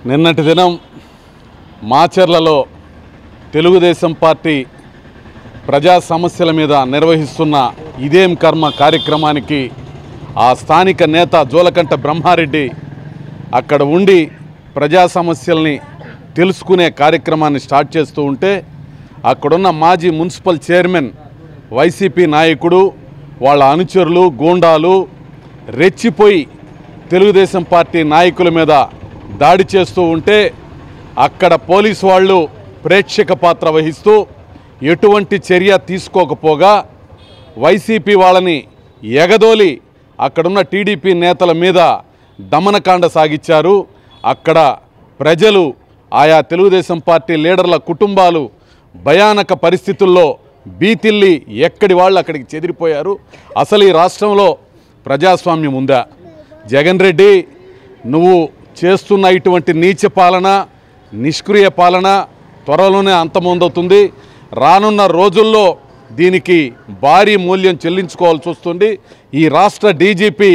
నిన్నటి దినం మాచర్లలో తెలుగుదేశం పార్టీ ప్రజా సమస్యల మీద నిర్వహిస్తున్న ఇదేం కర్మ కార్యక్రమానికి ఆ స్థానిక నేత జోలకంట బ్రహ్మారెడ్డి అక్కడ ఉండి ప్రజా సమస్యల్ని తెలుసుకునే కార్యక్రమాన్ని స్టార్ట్ చేస్తూ ఉంటే అక్కడున్న మాజీ మున్సిపల్ చైర్మన్ వైసీపీ నాయకుడు వాళ్ళ అనుచరులు గూండాలు రెచ్చిపోయి తెలుగుదేశం పార్టీ నాయకుల మీద దాడి చేస్తూ ఉంటే అక్కడ పోలీసు వాళ్ళు ప్రేక్షక పాత్ర వహిస్తూ ఎటువంటి చర్య తీసుకోకపోగా వైసీపీ వాళ్ళని ఎగదోలి అక్కడున్న టీడీపీ నేతల మీద దమనకాండ సాగించారు. అక్కడ ప్రజలు ఆయా తెలుగుదేశం పార్టీ లీడర్ల కుటుంబాలు భయానక పరిస్థితుల్లో బీతిల్లి ఎక్కడి వాళ్ళు అక్కడికి చెదిరిపోయారు. అసలు ఈ రాష్ట్రంలో ప్రజాస్వామ్యం ఉందా? జగన్ రెడ్డి, నువ్వు చేస్తున్న ఇటువంటి నీచ పాలన, నిష్క్రియ పాలన త్వరలోనే అంతమొందవుతుంది. రానున్న రోజుల్లో దీనికి భారీ మూల్యం చెల్లించుకోవాల్సి వస్తుంది. ఈ రాష్ట్ర డీజీపీ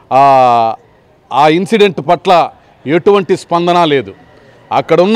ఆ ఇన్సిడెంట్ పట్ల ఎటువంటి స్పందన లేదు. అక్కడున్న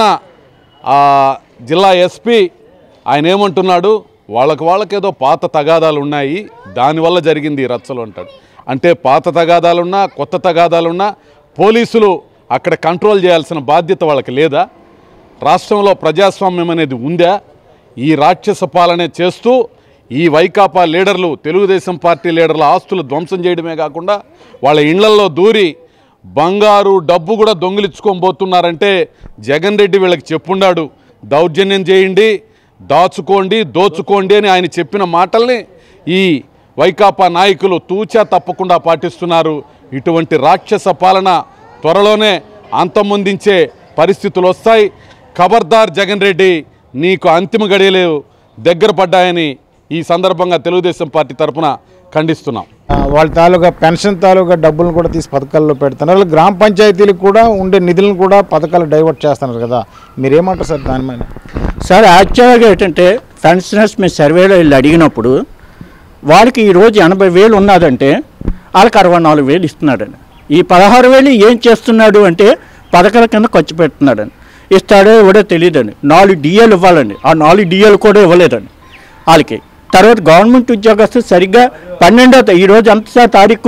జిల్లా ఎస్పీ ఆయన ఏమంటున్నాడు, వాళ్ళకేదో పాత తగాదాలు ఉన్నాయి, దానివల్ల జరిగింది ఈ రచ్చలు అంటాడు. అంటే పాత తగాదాలున్నా కొత్త తగాదాలున్నా పోలీసులు అక్కడ కంట్రోల్ చేయాల్సిన బాధ్యత వాళ్ళకి లేదా? రాష్ట్రంలో ప్రజాస్వామ్యం అనేది ఉందా? ఈ రాక్షస పాలనే చేస్తూ ఈ వైకాపా లీడర్లు, తెలుగుదేశం పార్టీ లీడర్ల ఆస్తులు ధ్వంసం చేయడమే కాకుండా వాళ్ళ ఇళ్లల్లో దూరి బంగారు డబ్బు కూడా దొంగిలించుకొని పోతున్నారంటే జగన్ రెడ్డి వీళ్ళకి చెప్పుండాడు, దౌర్జన్యం చేయండి, దాచుకోండి, దోచుకోండి అని ఆయన చెప్పిన మాటల్ని ఈ వైకాపా నాయకులు తూచా తప్పకుండా పాటిస్తున్నారు. ఇటువంటి రాక్షస పాలన త్వరలోనే అంతమొందించే పరిస్థితులు వస్తాయి. ఖబర్దార్ జగన్ రెడ్డి, నీకు అంతిమ గడియలు దగ్గర పడ్డాయని ఈ సందర్భంగా తెలుగుదేశం పార్టీ తరఫున ఖండిస్తున్నాం. వాళ్ళ తాలూకా పెన్షన్ తాలూకా డబ్బులను కూడా తీసి పథకాల్లో పెడుతున్నారు. గ్రామ పంచాయతీలకు కూడా ఉండే నిధులను కూడా పథకాలు డైవర్ట్ చేస్తున్నారు కదా, మీరేమంటారు సార్ దాని మీద? సార్ యాక్చువల్గా ఏంటంటే పెన్షనర్స్ మీ సర్వేలో వెళ్ళి అడిగినప్పుడు వాళ్ళకి ఈరోజు 80,000 ఉన్నదంటే వాళ్ళకి 64,000 ఇస్తున్నాడని. ఈ 16,000 ఏం చేస్తున్నాడు అంటే పథకాల కింద ఖర్చు పెడుతున్నాడని. ఇస్తాడో ఇవ్వడో తెలియదండి. 4 డిఏలు ఇవ్వాలండి, ఆ 4 డిఏలు కూడా ఇవ్వలేదండి వాళ్ళకి. తర్వాత గవర్నమెంట్ ఉద్యోగస్తులు సరిగ్గా 12వ ఈరోజు ఎంత తారీఖు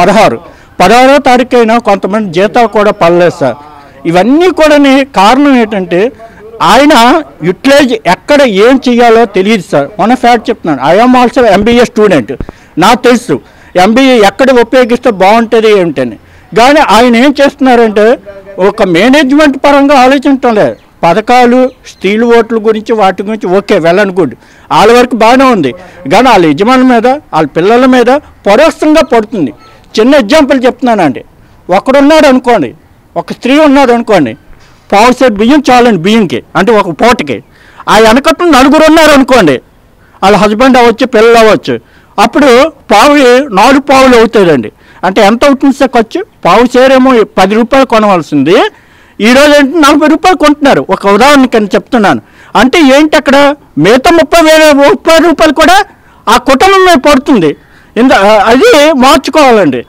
16వ తారీఖు అయినా కొంతమంది జీతాలు కూడా పడలేదు సార్. ఇవన్నీ కూడా కారణం ఏంటంటే ఆయన యూటిలైజ్ ఎక్కడ ఏం చేయాలో తెలియదు సార్. మన ఫ్యాక్ట్ చెప్తున్నాను, ఐఎమ్ ఆల్సో ఎంబీఏ స్టూడెంట్, నాకు తెలుసు ఎంబీఏ ఎక్కడ ఉపయోగిస్తే బాగుంటుంది ఏమిటని. కానీ ఆయన ఏం చేస్తున్నారంటే ఒక మేనేజ్మెంట్ పరంగా ఆలోచించడం లేదు. పథకాలు, స్త్రీల ఓట్ల గురించి వాటి గురించి ఓకే, వెల్ అండ్ గుడ్, వాళ్ళ వరకు బాగానే ఉంది. కానీ వాళ్ళ యజమానుల మీద, వాళ్ళ పిల్లల మీద పరోక్షంగా పడుతుంది. చిన్న ఎగ్జాంపుల్ చెప్తున్నానండి, ఒకడున్నాడు అనుకోండి, ఒక స్త్రీ ఉన్నాడు అనుకోండి, పావు సెట్ బియ్యం చాలండి బియ్యంకి, అంటే ఒక పూటకి. ఆ వెనకట్టు 4 ఉన్నారు అనుకోండి, వాళ్ళ హస్బెండ్ అవ్వచ్చు, పిల్లలు అవ్వచ్చు, అప్పుడు 4 పావులు అవుతాయండి. అంటే ఎంత అవుతుంది సార్ ఖర్చు? పావు సేరేమో 10 రూపాయలు కొనవలసింది ఈరోజు ఏంటి 40 రూపాయలు కొంటున్నారు. ఒక ఉదాహరణకి చెప్తున్నాను. అంటే ఏంటి అక్కడ మిగతా 30 రూపాయలు కూడా ఆ కుటుంబం మీద పడుతుంది. అది మార్చుకోవాలండి.